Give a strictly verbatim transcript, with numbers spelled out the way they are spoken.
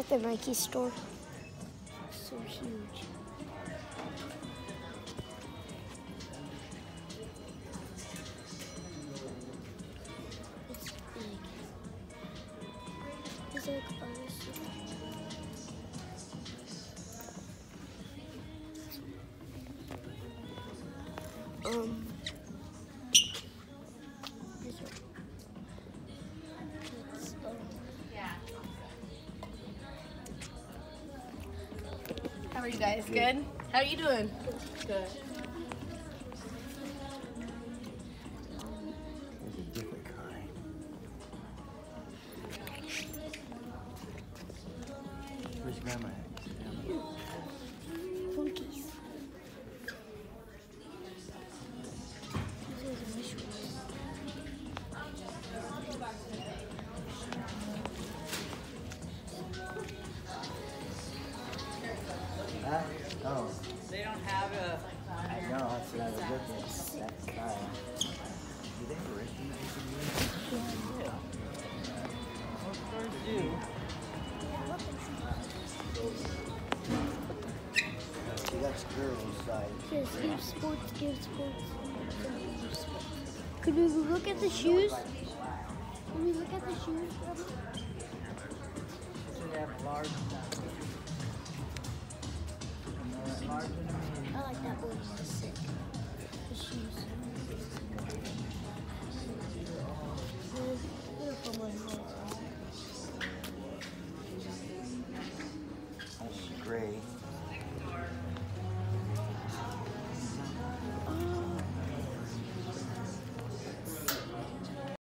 at the Nike store. It's so huge. It's big. It's like honestly. Um. These are, it's, um, How are you guys? Good? How are you doing? Good. There's a different kind. Where's Grandma at? Funkies. These are the mushrooms. Huh? Oh, They don't have a. I know. That's what I was looking at. That style. Do they have a restaurant that you can use? Most stores do. See, that's girls' side. Yes, give sports, give sports. Could we look at the shoes? Can we look at the shoes? Should have large stuff. And large and medium. I like that one. It's sick. The shoes.